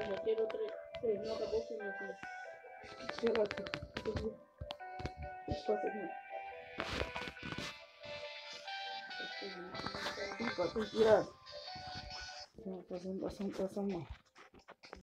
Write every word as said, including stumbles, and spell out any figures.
já tirou três. Três, não acabou o filme aqui. Chega aqui. Passa aqui. Passa tirar. Vou fazer uma ação, ação,